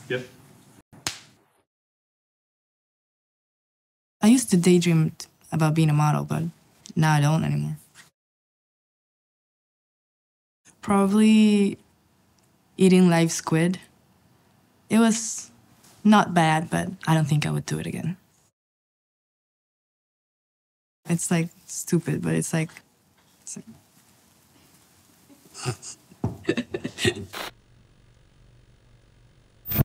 Yep. I used to daydream about being a model, but now I don't anymore. Probably eating live squid. It was not bad, but I don't think I would do it again. It's like stupid, but it's like